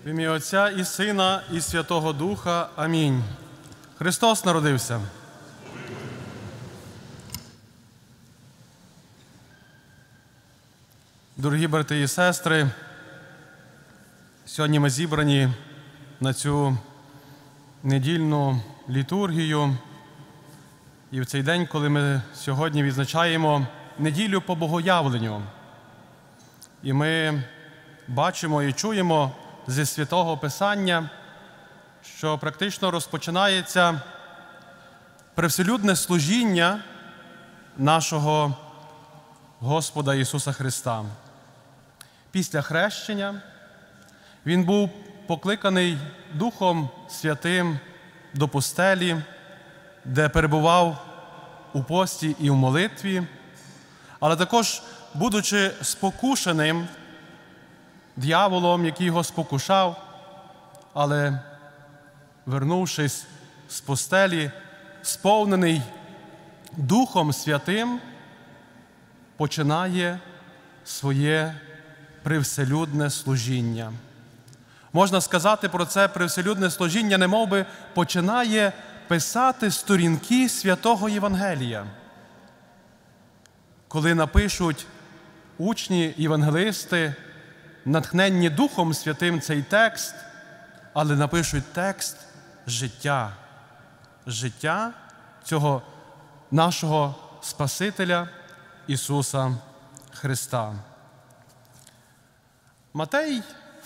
В ім'я Отця і Сина, і Святого Духа. Амінь. Христос народився. Дорогі брати і сестри, сьогодні ми зібрані на цю недільну літургію. І в цей день, коли ми сьогодні відзначаємо неділю по Богоявленню, і ми бачимо і чуємо зі Святого Писання, що практично розпочинається привселюдне служіння нашого Господа Ісуса Христа. Після хрещення Він був покликаний Духом Святим до пустелі, де перебував у пості і в молитві, але також, будучи спокушеним дияволом, який його спокушав, але, вернувшись з пустелі, сповнений Духом Святим, починає своє привселюдне служіння. Можна сказати про це привселюдне служіння, немовби починає писати сторінки Святого Євангелія. Коли напишуть учні, євангелисти, натхненні Духом Святим цей текст, але напишуть текст життя. Життя цього нашого Спасителя Ісуса Христа. Матей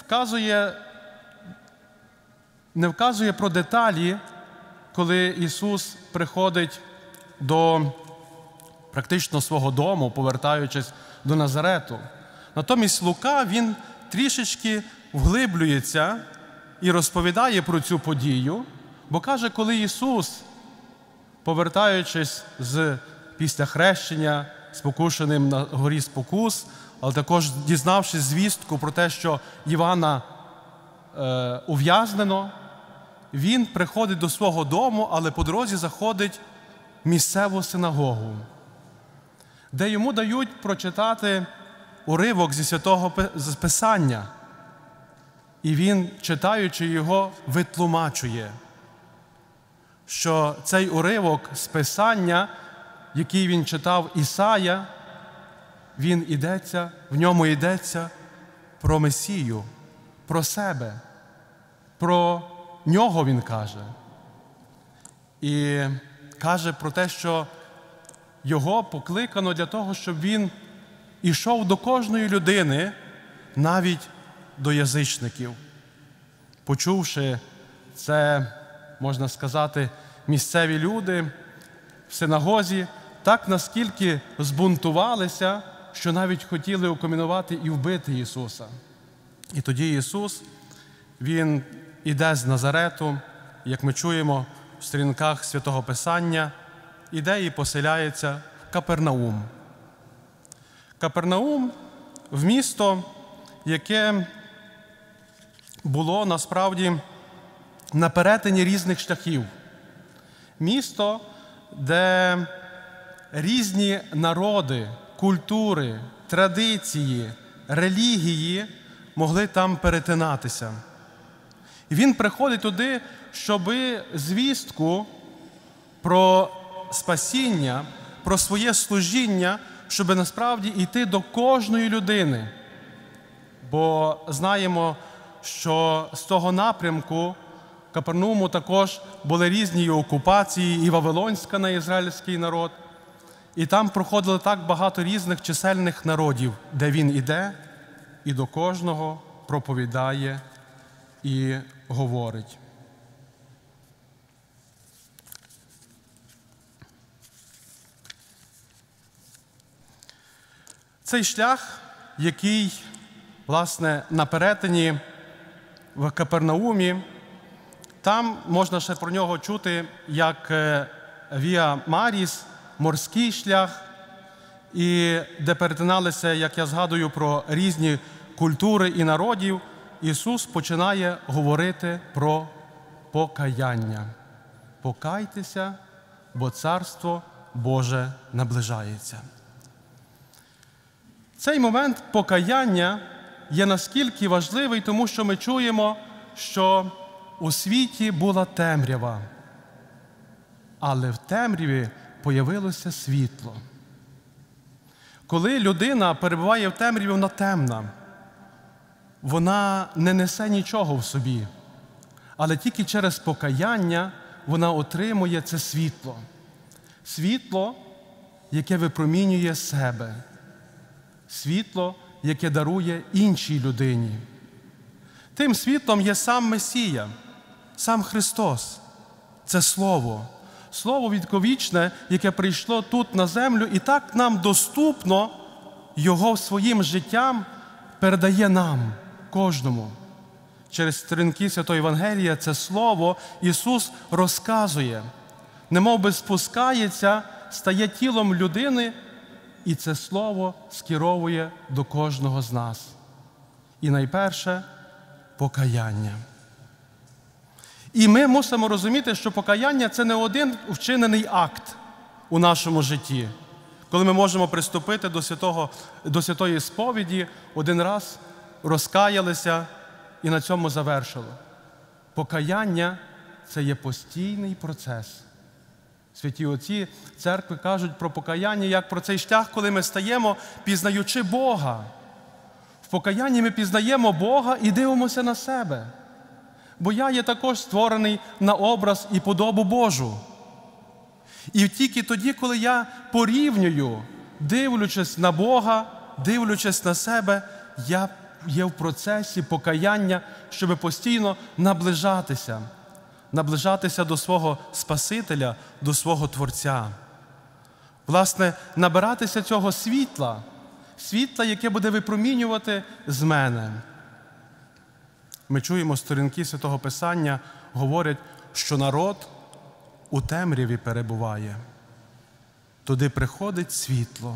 не вказує про деталі, коли Ісус приходить до практично свого дому, повертаючись до Назарету. Натомість Лука, він трішечки вглиблюється і розповідає про цю подію, бо каже, коли Ісус, повертаючись після хрещення, спокушеним на горі спокус, але також дізнавшись звістку про те, що Івана ув'язнено, він приходить до свого дому, але по дорозі заходить в місцеву синагогу, де йому дають прочитати уривок зі Святого Писання. І він, читаючи його, витлумачує, що цей уривок з Писання, який він читав Ісая, в ньому йдеться про Месію, про себе, про нього він каже. І каже про те, що його покликано для того, щоб він ішов до кожної людини, навіть до язичників. Почувши це, можна сказати, місцеві люди в синагозі так наскільки збунтувалися, що навіть хотіли укамінувати і вбити Ісуса. І тоді Ісус, Він іде з Назарету, як ми чуємо в сторінках Святого Писання, іде і поселяється в Капернаум. Капернаум – в місто, яке було насправді на перетині різних шляхів. Місто, де різні народи, культури, традиції, релігії могли там перетинатися. І він приходить туди, щоби звістку про спасіння, про своє служіння, щоб насправді йти до кожної людини. Бо знаємо, що з того напрямку Капернауму також були різні окупації, і Вавилонська на ізраїльський народ. І там проходило так багато різних чисельних народів, де він іде і до кожного проповідає і говорить. Цей шлях, який, власне, на перетині в Капернаумі, там можна ще про нього чути як Віа Маріс, морський шлях, і де перетиналися, як я згадую, про різні культури і народів, Ісус починає говорити про покаяння. Покайтеся, бо Царство Боже наближається. Цей момент покаяння є наскільки важливий, тому що ми чуємо, що у світі була темрява, але в темряві появилося світло. Коли людина перебуває в темряві, вона темна. Вона не несе нічого в собі, але тільки через покаяння вона отримує це світло. Світло, яке випромінює себе. Світло, яке дарує іншій людині. Тим світлом є сам Месія, сам Христос. Це Слово. Слово віковічне, яке прийшло тут на землю, і так нам доступно Його своїм життям передає нам, кожному. Через сторінки Святої Євангелія це Слово Ісус розказує, немов би спускається, стає тілом людини, і це Слово скеровує до кожного з нас. І найперше – покаяння. І ми мусимо розуміти, що покаяння – це не один вчинений акт у нашому житті, коли ми можемо приступити до святої сповіді, один раз розкаялися і на цьому завершили. Покаяння – це є постійний процес. Святі отці церкви кажуть про покаяння, як про цей шлях, коли ми стаємо, пізнаючи Бога. В покаянні ми пізнаємо Бога і дивимося на себе. Бо я є також створений на образ і подобу Божу. І тільки тоді, коли я порівнюю, дивлячись на Бога, дивлячись на себе, я є в процесі покаяння, щоб постійно наближатися до свого Спасителя, до свого Творця. Власне, набиратися цього світла, яке буде випромінювати з мене. Ми чуємо, сторінки Святого Писання говорять, що народ у темряві перебуває. Туди приходить світло.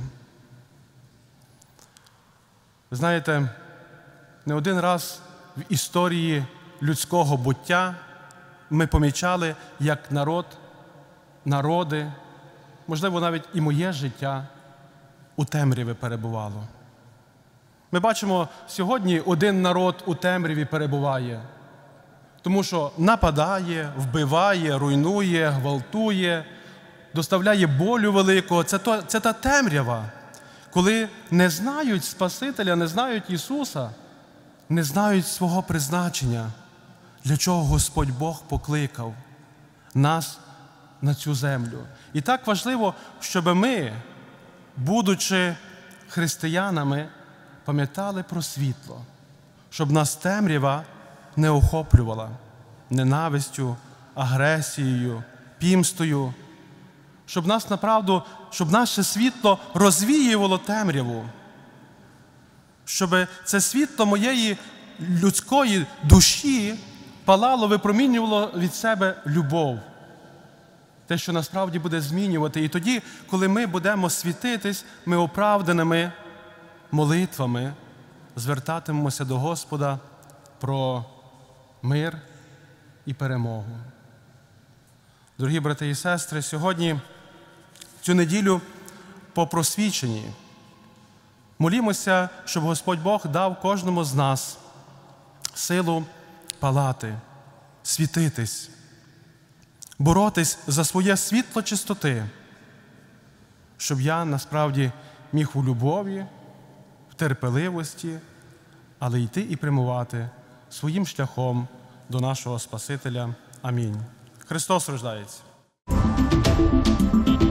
Знаєте, не один раз в історії людського буття ми помічали, як народи, можливо, навіть і моє життя у темряві перебувало. Ми бачимо, сьогодні один народ у темряві перебуває, тому що нападає, вбиває, руйнує, гвалтує, доставляє болю великого. Це та темрява, коли не знають Спасителя, не знають Ісуса, не знають свого призначення, для чого Господь Бог покликав нас на цю землю. І так важливо, щоб ми, будучи християнами, пам'ятали про світло, щоб нас темрява не охоплювала ненавистю, агресією, пімстою, щоб наше світло розвіювало темряву, щоб це світло моєї людської душі палало, випромінювало від себе любов. Те, що насправді буде змінювати. І тоді, коли ми будемо світитись, ми оправданими молитвами звертатимемося до Господа про мир і перемогу. Дорогі брати і сестри, сьогодні, цю неділю по просвіченні, молімося, щоб Господь Бог дав кожному з нас силу палати, світитись, боротись за своє світло чистоти, щоб я насправді міг у любові, в терпеливості, але йти і прямувати своїм шляхом до нашого Спасителя. Амінь. Христос рождається.